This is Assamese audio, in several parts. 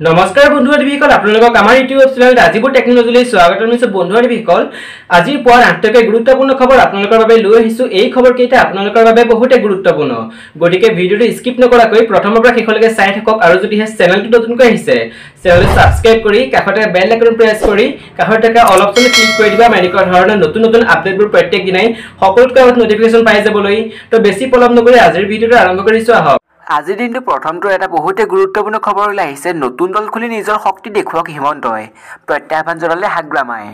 নমস্কাৰ বন্ধু আদিবিকল আপোনালোকক আমাৰ ইউটিউব চেনেল ৰাজীৱ টেকনলজিলৈ স্বাগতম জনাইছো বন্ধু আদিবিকল আজিৰ পুৱাৰ আটাইতকৈ গুৰুত্বপূৰ্ণ খবৰ আপোনালোকৰ বাবে লৈ আহিছো এই খবৰ কেইটা আপোনালোকৰ বাবে বহুতে গুৰুত্বপূৰ্ণ গতিকে ভিডিওটো স্কিপ নকৰাকৈ প্ৰথমৰ পৰা শেষলৈকে চাই থাকক আৰু যদি হে চেনেলটো নতুনকৈ আহিছে চেনেলটো সাবস্ক্ৰাইব কৰি কাষতে বেল আইকন প্ৰেছ কৰি কাষত থকা অল অপচন ক্লিক কৰি দিবা এনেকুৱা ধৰণৰ নতুন নতুন আপডেটবোৰ প্ৰত্যেক দিনাই সকলোতকৈ আগত নটিফিকেশন পাই যাবলৈ তো বেছি পলম নকৰি আজিৰ ভিডিওটো আৰম্ভ কৰিছো আহক আজিৰ দিনটো প্ৰথমটো এটা বহুতে গুৰুত্বপূৰ্ণ খবৰ ওলাই আহিছে নতুন দল খুলি নিজৰ শক্তি দেখুৱাক হিমন্তই প্ৰত্যাহ্বান জনালে হাগ্ৰামাই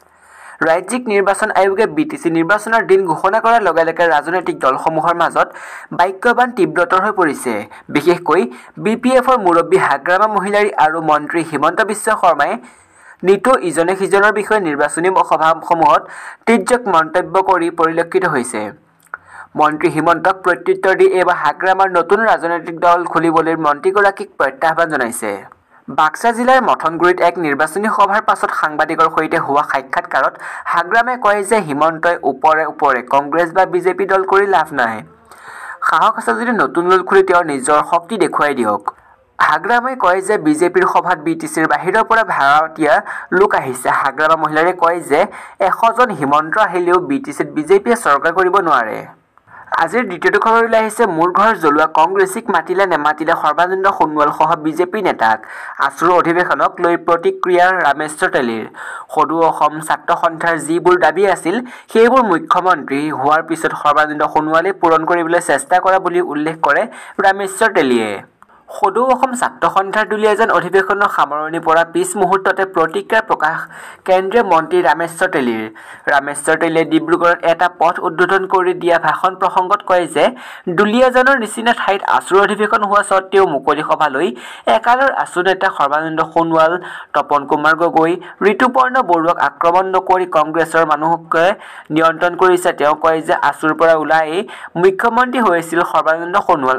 ৰাজ্যিক নিৰ্বাচন আয়োগে বিটিসি নিৰ্বাচনৰ দিন ঘোষণা কৰাৰ লগে লগে ৰাজনৈতিক দলসমূহৰ মাজত বাক্যবান তীব্ৰতৰ হৈ পৰিছে বিশেষকৈ বিপিএফৰ মুৰব্বী হাগ্ৰামা মহিলাৰী আৰু মন্ত্ৰী হিমন্ত বিশ্ব শৰ্মাই নিতৌ ইজনে সিজনৰ বিষয়ে নিৰ্বাচনী সভাসমূহত তীৰ্যক মন্তব্য কৰি পৰিলক্ষিত হৈছে মন্ত্ৰী হিমন্তক প্ৰত্যুত্তৰ দি এবাৰ হাগ্ৰামাৰ নতুন ৰাজনৈতিক দল খুলিবলৈ মন্ত্ৰীগৰাকীক প্ৰত্যাহ্বান জনাইছে বাক্সা জিলাৰ মথনগুৰিত এক নিৰ্বাচনী সভাৰ পাছত সাংবাদিকৰ সৈতে হোৱা সাক্ষাৎকাৰত হাগ্ৰামে কয় যে হিমন্তই ওপৰে কংগ্ৰেছ বা বিজেপি দল কৰি লাভ নাই সাহস আছে যদি নতুন দল খুলি তেওঁৰ নিজৰ শক্তি দেখুৱাই দিয়ক হাগ্ৰামে কয় যে বিজেপিৰ সভাত বিটিসিৰ বাহিৰৰ পৰা ভাৰতীয় লোক আহিছে হাগ্ৰামা মহিলাৰে কয় যে 100 জন হিমন্ত আহিলেও বিটিসিত বিজেপিয়ে চৰকাৰ কৰিব নোৱাৰে আজিৰ দ্বিতীয়টো খবৰ ওলাই আহিছে মোৰ ঘৰ জ্বলোৱা কংগ্ৰেছিক মাতিলে নেমাতিলে সৰ্বানন্দ সোণোৱাল সহ বিজেপি নেতাক আছুৰ অধিৱেশনক লৈ প্ৰতিক্ৰিয়া ৰামেশ্বৰ তেলীৰ সদু অসম ছাত্ৰ সন্থাৰ যিবোৰ দাবী আছিল সেইবোৰ মুখ্যমন্ত্ৰী হোৱাৰ পিছত সৰ্বানন্দ সোণোৱালে পূৰণ কৰিবলৈ চেষ্টা কৰা বুলি উল্লেখ কৰে ৰামেশ্বৰ তেলীয়ে সদৌ অসম ছাত্ৰ সন্থাৰ দলীয়জন অধিৱেশনৰ সামৰণি পৰা পিছ মুহূৰ্ততে প্ৰতিক্ৰিয়া প্ৰকাশ কেন্দ্ৰীয় মন্ত্ৰী ৰামেশ্বৰ তেলীয়ে ডিব্ৰুগড়ত এটা পথ উদ্বোধন কৰি দিয়া ভাষণ প্ৰসংগত কয় যে দলীয়জনৰ নিচিনা ঠাইত আছুৰ অধিৱেশন হোৱা স্বত্তেও মুকলি সভালৈ একালৰ আছু নেতা সৰ্বানন্দ সোণোৱাল তপন কুমাৰ গগৈ ঋতুপৰ্ণ বৰুৱাক আক্ৰমণ নকৰি কংগ্ৰেছৰ মানুহকে নিয়ন্ত্ৰণ কৰিছে তেওঁ কয় যে আছুৰ পৰা ওলাই মুখ্যমন্ত্ৰী হৈছিল সৰ্বানন্দ সোণোৱাল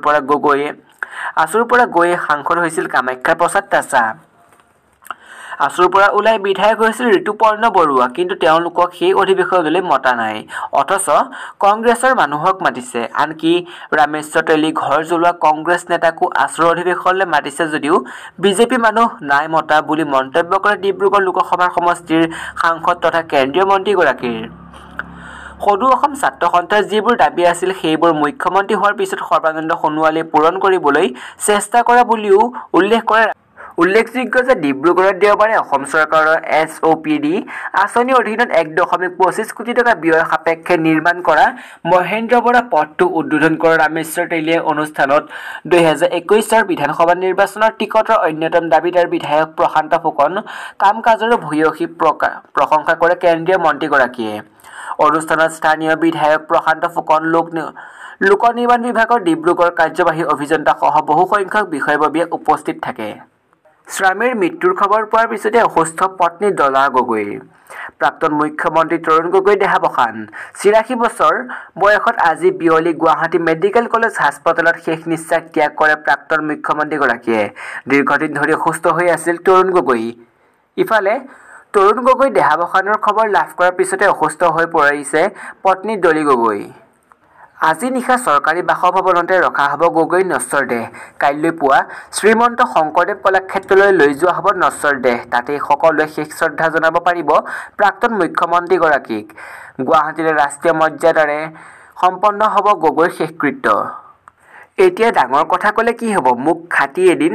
আছুৰ পৰা গৈ সাংসদ হৈছিল কামাখ্যা প্ৰসাদ তাছা আছুৰ পৰা ওলাই বিধায়ক হৈছিল ঋতুপৰ্ণ বৰুৱা কিন্তু তেওঁলোকক সেই অধিৱেশনলৈ মতা নাই অথচ কংগ্ৰেছৰ মানুহক মাতিছে আনকি ৰামেশ্বৰ তেলী ঘৰ জ্বলোৱা কংগ্ৰেছ নেতাকো আছুৰ অধিৱেশনলৈ মাতিছে যদিও বিজেপি মানুহ নাই মতা বুলি মন্তব্য কৰে ডিব্ৰুগড় লোকসভাৰ সমষ্টিৰ সাংসদ তথা কেন্দ্ৰীয় মন্ত্ৰীগৰাকীৰ সদৌ অসম ছাত্ৰ সন্থাৰ যিবোৰ দাবী আছিল সেইবোৰ মুখ্যমন্ত্ৰী হোৱাৰ পিছত সৰ্বানন্দ সোণোৱালে পূৰণ কৰিবলৈ চেষ্টা কৰা বুলিও উল্লেখযোগ্য যে ডিব্ৰুগড়ত দেওবাৰে অসম চৰকাৰৰ SOPD আঁচনিৰ অধীনত 1.25 কোটি টকা ব্যয় সাপেক্ষে নিৰ্মাণ কৰা মহেন্দ্ৰ বৰা পথটো উদ্বোধন কৰা ৰামেশ্বৰ তেলীয়ে অনুষ্ঠানত 2021 চনৰ বিধানসভা নিৰ্বাচনৰ টিকটৰ অন্যতম দাবীদাৰ বিধায়ক প্ৰশান্ত ফুকন কাম কাজৰ ভূয়সী প্ৰশংসা কৰে কেন্দ্ৰীয় মন্ত্ৰীগৰাকীয়ে অনুষ্ঠানত স্থানীয় বিধায়ক প্ৰশান্ত ফুকন লোক নিৰ্মাণ বিভাগৰ ডিব্ৰুগড় কাৰ্যবাহী অভিযন্তা সহ বহু সংখ্যক বিষয়ববীয়া উপস্থিত থাকে স্বামীৰ মৃত্যুৰ খবৰ পোৱাৰ পিছতে অসুস্থ পত্নী ডলা গগৈ প্ৰাক্তন মুখ্যমন্ত্ৰী তৰুণ গগৈ দেহাৱসান ৮৬ বছৰ বয়সত আজি বিয়লি গুৱাহাটী মেডিকেল কলেজ হাস্পতালত শেষ নিশ্বাস ত্যাগ কৰে প্ৰাক্তন মুখ্যমন্ত্ৰীগৰাকীয়ে দীৰ্ঘদিন ধৰি অসুস্থ হৈ আছিল তৰুণ গগৈ ইফালে তৰুণ গগৈ দেহাৱসানৰ খবৰ লাভ কৰাৰ পিছতে অসুস্থ হৈ পৰিছে পত্নী ডলি গগৈ আজি নিশা চৰকাৰী বাসভৱনতে ৰখা হ'ব গগৈৰ নশ্বৰ দেহ কাইলৈ পুৱা শ্ৰীমন্ত শংকৰদেৱ কলাক্ষেত্ৰলৈ লৈ যোৱা হ'ব নশ্বৰ দেহ তাতেই সকলোৱে শেষ শ্ৰদ্ধা জনাব পাৰিব প্ৰাক্তন মুখ্যমন্ত্ৰীগৰাকীক গুৱাহাটীলৈ ৰাষ্ট্ৰীয় মৰ্যাদাৰে সম্পন্ন হ'ব গগৈৰ শেষকৃত্য এতিয়া ডাঙৰ কথা ক'লে কি হ'ব মোক খাটি এদিন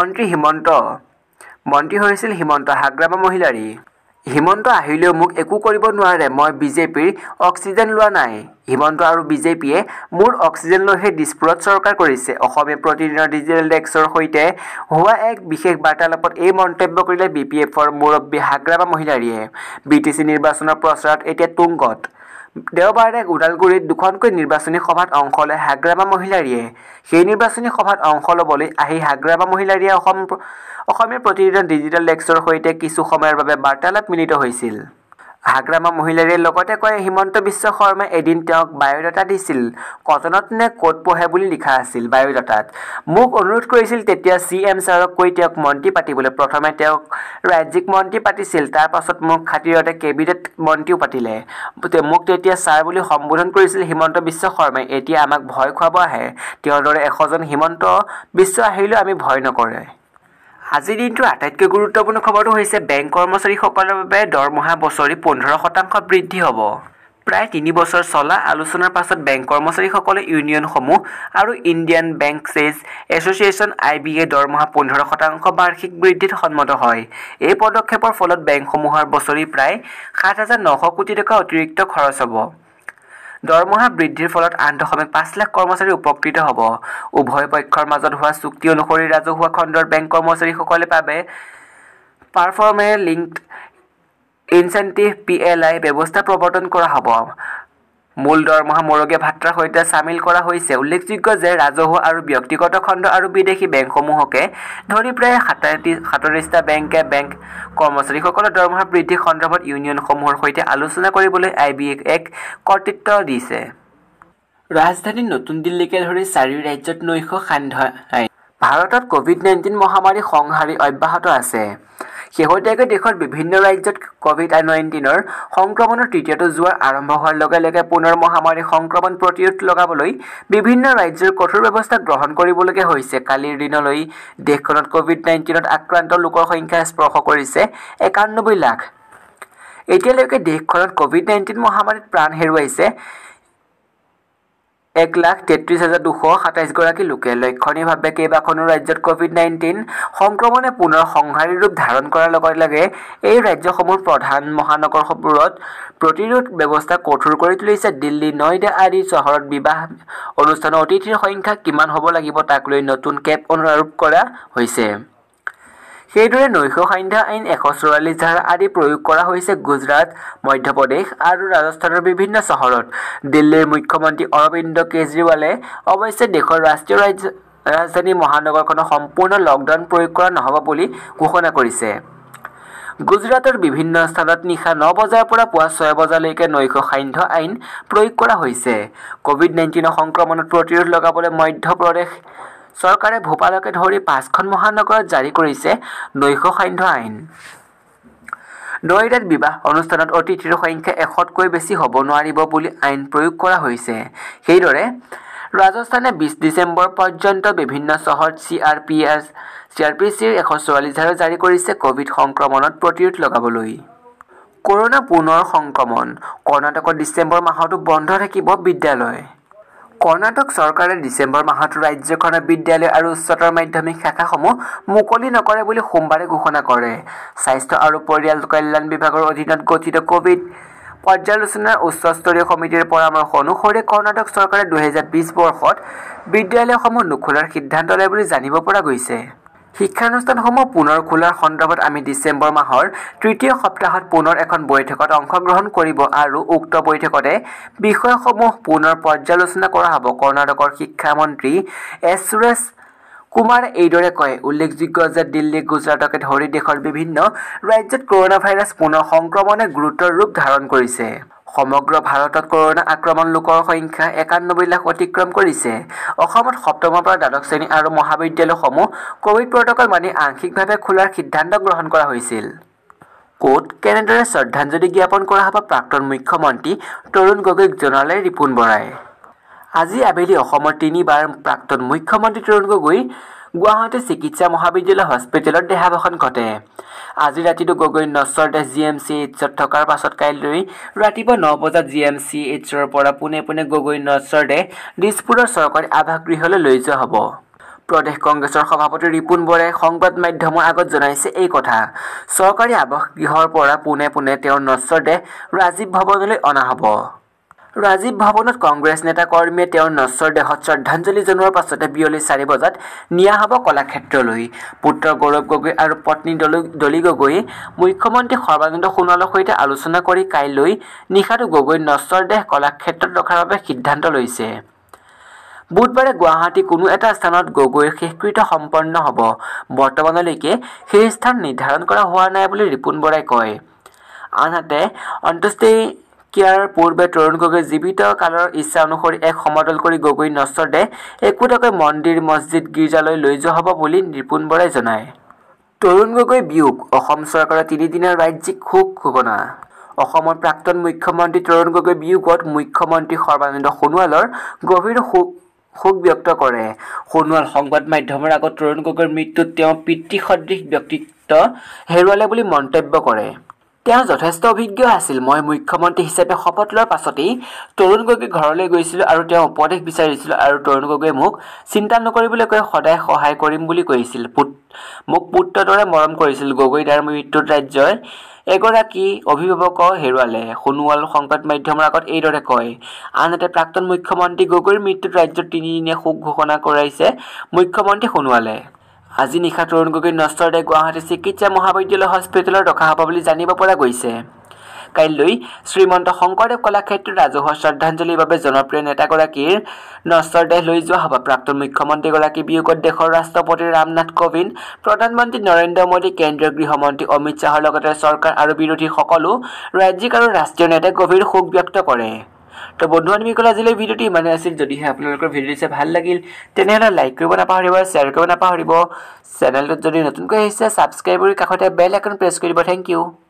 মন্ত্ৰী হৈছিল হিমন্ত হাগ্ৰামা মহিলাৰী হিমন্ত আহিলেও মোক একো কৰিব নোৱাৰে মই বিজেপিৰ অক্সিজেন লোৱা নাই হিমন্ত আৰু বিজেপিয়ে মোৰ অক্সিজেন লৈহে দিছপুৰত চৰকাৰ কৰিছে অসমীয়া প্ৰতিদিনৰ ডিজিটেল ডেস্কৰ সৈতে হোৱা এক বিশেষ বাৰ্তালাপত এই মন্তব্য কৰিলে বিপিএফৰ মুৰব্বী হাগ্ৰামা মহিলাৰীয়ে বিটিসি নিৰ্বাচনৰ প্ৰচাৰত এতিয়া তুংগত দেওবাৰে ওদালগুৰিত দুখনকৈ নিৰ্বাচনী সভাত অংশ লয় হাগ্ৰামা মহিলাৰীয়ে সেই নিৰ্বাচনী সভাত অংশ ল'বলৈ আহি হাগ্ৰামা মহিলাৰীয়ে অসমীয়া প্ৰতিদিনৰ ডিজিটেল ডেস্কৰ সৈতে কিছু সময়ৰ বাবে বাৰ্তালাপ মিলিত হৈছিল হাগ্ৰামা মহিলাৰীয়ে লগতে কয় হিমন্ত বিশ্ব শৰ্মাই এদিন তেওঁক বায়'ডাটা দিছিল কটনত নে ক'ত পঢ়ে বুলি লিখা আছিল বায়'ডাটাত মোক অনুৰোধ কৰিছিল তেতিয়া CM ছাৰক কৈ তেওঁক মন্ত্ৰী পাতিবলৈ প্ৰথমে তেওঁক ৰাজ্যিক মন্ত্ৰী পাতিছিল তাৰ পাছত মোক খাতিৰতে কেবিনেট মন্ত্ৰীও পাতিলে মোক তেতিয়া ছাৰ বুলি সম্বোধন কৰিছিল হিমন্ত বিশ্ব শৰ্মাই এতিয়া আমাক ভয় খুৱাব আহে তেওঁৰ দৰে 100 জন হিমন্ত বিশ্ব আহিলেও আমি ভয় নকৰে আজিৰ দিনটোৰ আটাইতকৈ গুৰুত্বপূৰ্ণ খবৰটো হৈছে বেংক কৰ্মচাৰীসকলৰ বাবে দৰমহা বছৰি 15% বৃদ্ধি হ'ব। প্ৰায় 3 বছৰ চলা আলোচনাৰ পাছত বেংক কৰ্মচাৰীসকলে ইউনিয়নসমূহ আৰু ইণ্ডিয়ান বেংকৰ্ছ এছ'চিয়েশ্যন IBA দৰমহা 15% বাৰ্ষিক বৃদ্ধিত সন্মত হয়। এই পদক্ষেপৰ ফলত বেংকসমূহৰ বছৰি প্ৰায় 7,900 কোটি টকা অতিৰিক্ত খৰচ হ'ব। দৰমহা বৃদ্ধিৰ ফলত 8.5 লাখ কৰ্মচাৰী উপকৃত হ'ব। উভয় পক্ষৰ মাজত হোৱা চুক্তি অনুসৰি ৰাজহুৱা খণ্ডৰ বেংক কৰ্মচাৰীসকলে পাবে পাৰফৰ্মেন্স লিংকড ইনচেন্টিভ PLI ব্যৱস্থা প্ৰৱৰ্তন কৰা হ'ব। মূল দৰমহা মৰগীয়া ভাত্ৰাৰ সৈতে চামিল কৰা হৈছে। উল্লেখযোগ্য যে ৰাজহুৱা আৰু ব্যক্তিগত খণ্ড আৰু বিদেশী বেংকসমূহকে ধৰি প্ৰায় 37টা বেংকে বেংক কৰ্মচাৰীসকলৰ দৰমহা বৃদ্ধি সন্দৰ্ভত ইউনিয়নসমূহৰ সৈতে আলোচনা কৰিবলৈ IBA এক কৰ্তৃত্ব দিছে। ৰাজধানী নতুন দিল্লীকে ধৰি 4 ৰাজ্যত নৈশ সান্ধ্য আইন। ভাৰতত COVID-19 মহামাৰী সংহাৰী অব্যাহত আছে। শেহতীয়াকৈ দেশৰ বিভিন্ন ৰাজ্যত COVID-19ৰ সংক্ৰমণৰ তৃতীয়টো জোৱাৰ আৰম্ভ হোৱাৰ লগে লগে পুনৰ মহামাৰী সংক্ৰমণ প্ৰতিৰোধ লগাবলৈ বিভিন্ন ৰাজ্যৰ কঠোৰ ব্যৱস্থা গ্ৰহণ কৰিবলগীয়া হৈছে। কালিৰ দিনলৈ দেশখনত COVID-19ত আক্ৰান্ত লোকৰ সংখ্যা স্পৰ্শ কৰিছে 91 লাখ। এতিয়ালৈকে দেশখনত COVID-19 মহামাৰীত প্ৰাণ হেৰুৱাইছে 1,33,227 গৰাকী লোকে। লক্ষণীয়ভাৱে কেইবাখনো ৰাজ্যত COVID-19 সংক্ৰমণে পুনৰ সংহাৰী ৰূপ ধাৰণ কৰাৰ লগে লগে এই ৰাজ্যসমূহৰ প্ৰধান মহানগৰবোৰত প্ৰতিৰোধ ব্যৱস্থা কঠোৰ কৰি তুলিছে। দিল্লী, নয়ডা আদি চহৰত বিবাহ অনুষ্ঠানৰ অতিথিৰ সংখ্যা কিমান হ'ব লাগিব তাক লৈ নতুন কেপ আৰোপ কৰা হৈছে। সেইদৰে নৈশ সান্ধ্য আইন 144 ধাৰা আদি প্ৰয়োগ কৰা হৈছে গুজৰাট, মধ্যপ্ৰদেশ আৰু ৰাজস্থানৰ বিভিন্ন চহৰত। দিল্লীৰ মুখ্যমন্ত্ৰী অৰবিন্দ কেজৰিৱালে অৱশ্যে দেশৰ ৰাষ্ট্ৰীয় ৰাজধানী মহানগৰখনত সম্পূৰ্ণ লকডাউন প্ৰয়োগ কৰা নহ'ব বুলি ঘোষণা কৰিছে। গুজৰাটৰ বিভিন্ন স্থানত নিশা 9 বজাৰ পৰা পুৱা 6 বজালৈকে নৈশ সান্ধ্য আইন প্ৰয়োগ কৰা হৈছে। COVID-19 সংক্ৰমণত প্ৰতিৰোধ লগাবলৈ মধ্যপ্ৰদেশ চৰকাৰে ভোপালকে ধৰি 5খন মহানগৰত জাৰি কৰিছে নৈশ সান্ধ্য আইন। নয়ডাত বিবাহ অনুষ্ঠানত অতিথিৰ সংখ্যা 100তকৈ বেছি হ'ব নোৱাৰিব বুলি আইন প্ৰয়োগ কৰা হৈছে। সেইদৰে ৰাজস্থানে 20 ডিচেম্বৰ পৰ্যন্ত বিভিন্ন চহৰত CRPCৰ 144 ধাৰা জাৰি কৰিছে ক'ভিড সংক্ৰমণত প্ৰতিৰোধ লগাবলৈ। কৰোনা পুনৰ সংক্ৰমণ। কৰ্ণাটকত ডিচেম্বৰ মাহতো বন্ধ থাকিব বিদ্যালয়। কৰ্ণাটক চৰকাৰে ডিচেম্বৰ মাহত ৰাজ্যখনৰ বিদ্যালয় আৰু উচ্চতৰ মাধ্যমিক শাখাসমূহ মুকলি নকৰে বুলি সোমবাৰে ঘোষণা কৰে। স্বাস্থ্য আৰু পৰিয়াল কল্যাণ বিভাগৰ অধীনত গঠিত ক'ভিড পৰ্যালোচনা উচ্চস্তৰীয় সমিতিৰ পৰামৰ্শ অনুসৰি কৰ্ণাটক চৰকাৰে 2020 বৰ্ষত বিদ্যালয়সমূহ নোখোলাৰ সিদ্ধান্ত লয় বুলি জানিব পৰা গৈছে। শিক্ষানুষ্ঠানসমূহ পুনৰ খোলাৰ সন্দৰ্ভত আমি ডিচেম্বৰ মাহৰ তৃতীয় সপ্তাহত পুনৰ এখন বৈঠকত অংশগ্ৰহণ কৰিব আৰু উক্ত বৈঠকতে বিষয়সমূহ পুনৰ পৰ্যালোচনা কৰা হ'ব। কৰ্ণাটকৰ শিক্ষামন্ত্ৰী এছ সুৰেশ কুমাৰে এইদৰে কয়। উল্লেখযোগ্য যে দিল্লী, গুজৰাটকে ধৰি দেশৰ বিভিন্ন ৰাজ্যত কৰোনা ভাইৰাছ পুনৰ সংক্ৰমণে গুৰুতৰ ৰূপ ধাৰণ কৰিছে। সমগ্ৰ ভাৰতত কৰোনা আক্ৰান্ত লোকৰ সংখ্যা 91 লাখ অতিক্ৰম কৰিছে। অসমত সপ্তমৰ পৰা দ্বাদশ শ্ৰেণী আৰু মহাবিদ্যালয়সমূহ ক'ভিড প্ৰট'কল মানি আংশিকভাৱে খোলাৰ সিদ্ধান্ত গ্ৰহণ কৰা হৈছিল। ক'ত কেনেদৰে শ্ৰদ্ধাঞ্জলি জ্ঞাপন কৰা হ'ব প্ৰাক্তন মুখ্যমন্ত্ৰী তৰুণ গগৈক জনালে ৰিপুণ বৰাই। আজি আবেলি অসমৰ 3বাৰ প্ৰাক্তন মুখ্যমন্ত্ৰী তৰুণ গগৈ গুৱাহাটী চিকিৎসা মহাবিদ্যালয় হস্পিটেলত দেহাৱসান ঘটে। আজি ৰাতিটো গগৈ নশ্বৰদেহ GMCHত থকাৰ পাছত কাইলৈ ৰাতিপুৱা 9 বজাত GMCHৰ পৰা পোনে গগৈ নশ্বৰদেহ দিছপুৰৰ চৰকাৰী আৱাসগৃহলৈ লৈ যোৱা হ'ব। প্ৰদেশ কংগ্ৰেছৰ সভাপতি ৰিপুণ বৰাই সংবাদ মাধ্যমৰ আগত জনাইছে এই কথা। চৰকাৰী আৱাসগৃহৰ পৰা পোনে তেওঁৰ নশ্বৰদেহ ৰাজীৱ ভৱনলৈ অনা হ'ব। ৰাজীৱ ভৱনত কংগ্ৰেছ নেতা কৰ্মীয়ে তেওঁৰ নশ্বৰদেহত শ্ৰদ্ধাঞ্জলি জনোৱাৰ পাছতে বিয়লি 4 বজাত নিয়া হ'ব কলাক্ষেত্ৰলৈ। পুত্ৰ গৌৰৱ গগৈ আৰু পত্নী ডলি গগৈয়ে মুখ্যমন্ত্ৰী সৰ্বানন্দ সোণোৱালৰ সৈতে আলোচনা কৰি কাইলৈ নিশাটো গগৈৰ নশ্বৰদেহ কলাক্ষেত্ৰত ৰখাৰ বাবে সিদ্ধান্ত লৈছে। বুধবাৰে গুৱাহাটীৰ কোনো এটা স্থানত গগৈৰ শেষকৃত্য সম্পন্ন হ'ব। বৰ্তমানলৈকে সেই স্থান নিৰ্ধাৰণ কৰা হোৱা নাই বুলি ৰিপুণ বৰাই কয়। আনহাতে অন্ত্যেষ্টিক্ৰিয়াৰ পূৰ্বে তৰুণ গগৈ জীৱিত কালৰ ইচ্ছা অনুসৰি এক সমদল কৰি গগৈৰ নশ্বৰদেহ একোটাকৈ মন্দিৰ, মছজিদ, গীৰ্জালৈ লৈ যোৱা হ'ব বুলি ৰিপুণ বৰাই জনায়। তৰুণ গগৈ বিয়োগ। অসম চৰকাৰৰ 3 দিনীয়া ৰাজ্যিক শোক ঘোষণা। অসমৰ প্ৰাক্তন মুখ্যমন্ত্ৰী তৰুণ গগৈ বিয়োগত মুখ্যমন্ত্ৰী সৰ্বানন্দ সোণোৱালৰ গভীৰ শোক শোক ব্যক্ত কৰে। সোণোৱাল সংবাদ মাধ্যমৰ আগত তৰুণ গগৈৰ মৃত্যুত তেওঁ পিতৃসদৃশ ব্যক্তিত্ব হেৰুৱালে বুলি মন্তব্য কৰে। তেওঁ যথেষ্ট অভিজ্ঞ আছিল। মই মুখ্যমন্ত্ৰী হিচাপে শপত লোৱাৰ পাছতেই তৰুণ গগৈ ঘৰলৈ গৈছিলোঁ আৰু তেওঁ উপদেশ বিচাৰিছিলোঁ আৰু তৰুণ গগৈয়ে মোক চিন্তা নকৰিবলৈ কৈ সদায় সহায় কৰিম বুলি কৈছিল। মোক পুত্ৰৰ দৰে মৰম কৰিছিল। গগৈৰ দ্বাৰা মৃত্যুত ৰাজ্যই এগৰাকী অভিভাৱক হেৰুৱালে। সোণোৱাল সংবাদ মাধ্যমৰ আগত এইদৰে কয়। আনহাতে প্ৰাক্তন মুখ্যমন্ত্ৰী গগৈৰ মৃত্যুত ৰাজ্যৰ 3 দিনীয়া শোক ঘোষণা কৰাইছে মুখ্যমন্ত্ৰী সোণোৱালে। আজি নিশা তৰুণ গগৈৰ নশ্বৰ দেহ গুৱাহাটী চিকিৎসা মহাবিদ্যালয় হস্পিটেলত ৰখা হ'ব বুলি জানিব পৰা গৈছে। কাইলৈ শ্ৰীমন্ত শংকৰদেৱ কলাক্ষেত্ৰত ৰাজহুৱা শ্ৰদ্ধাঞ্জলিৰ বাবে জনপ্ৰিয় নেতাগৰাকীৰ নশ্বৰ দেহ লৈ যোৱা হ'ব। প্ৰাক্তন মুখ্যমন্ত্ৰীগৰাকীৰ বিয়োগত দেশৰ ৰাষ্ট্ৰপতি ৰামনাথ কোবিন্দ, প্ৰধানমন্ত্ৰী নৰেন্দ্ৰ মোদী, কেন্দ্ৰীয় গৃহমন্ত্ৰী অমিত শ্বাহৰ লগতে চৰকাৰ আৰু বিৰোধী সকলো ৰাজ্যিক আৰু ৰাষ্ট্ৰীয় নেতাই গভীৰ শোক ব্যক্ত কৰে। তো বন্ধুসকল আজিলৈ ভিডিঅ'টো ইমানে আছিল। যদিহে আপোনালোকৰ ভিডিঅ' চাই ভাল লাগিল তেনেহ'লে লাইক কৰিব নাপাহৰিব, শ্বেয়াৰ কৰিব নাপাহৰিব। চেনেলটোত যদি নতুনকৈ আহিছে ছাবস্ক্ৰাইব কৰি কাষতে বেল আইকন প্ৰেছ কৰিব। Thank U.